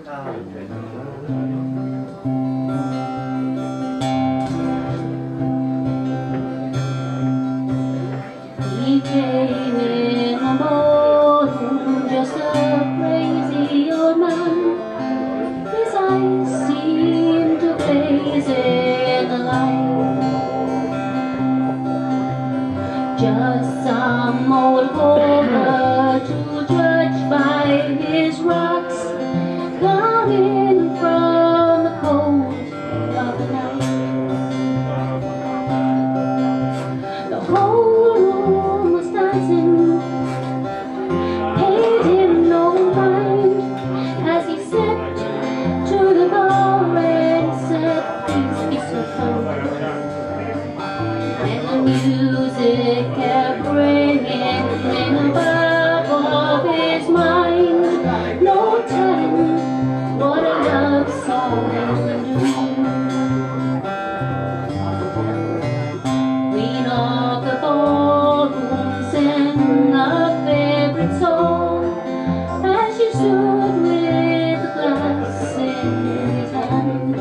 He came in a morning, just a crazy old man. His eyes seemed to blaze in the light. Just some old hover to judge by his rocks, coming from the cold of the night. The whole room was dancing, paid him no mind, as he stepped to the bar and said, "Please be so kind." And the music kept ringing in the back of his mind, no telling what a love song would do. Queen of the ballroom sang a favorite song as she stood with the glass in his hand.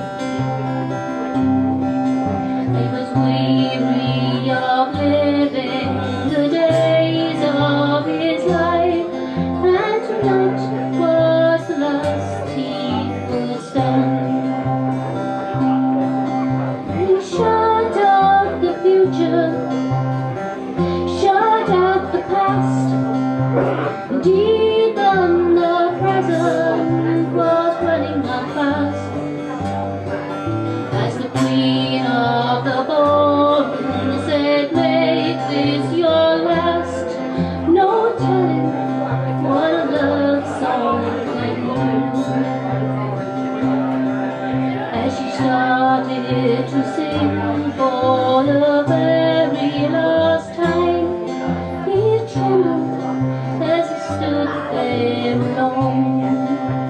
He was weary of living the days of his life, and tonight was the last he could stand. He shut out the future, shut out the past, deep on the present was running out fast. As the queen of the ballroom said, "Make this your last," no telling what a love song can do. As she started to sing for the very last time, he trembled as he stood there alone.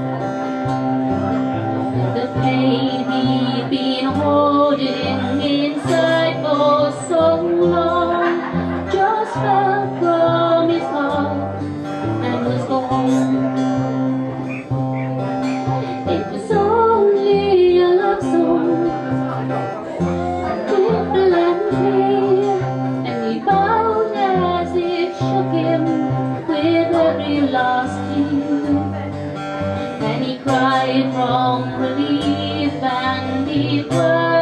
The pain he'd been holding inside for so long just fell from his heart and was gone. It was only a love song, simple and clear, and he bowed as it shook him with every last tear. And he cried from relief, and he cried